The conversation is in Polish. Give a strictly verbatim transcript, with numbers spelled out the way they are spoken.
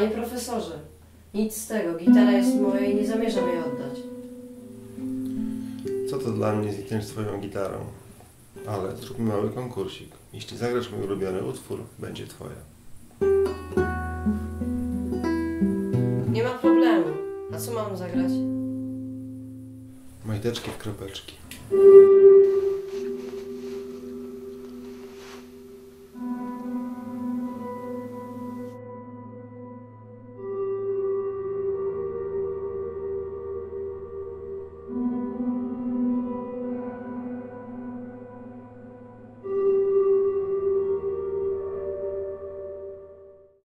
Panie profesorze, nic z tego. Gitara jest moja i nie zamierzam jej oddać. Co to dla mnie znikniesz swoją gitarą? Ale zróbmy mały konkursik. Jeśli zagrasz mój ulubiony utwór, będzie twoja. Nie ma problemu. A co mam zagrać? Majteczki w kropeczki.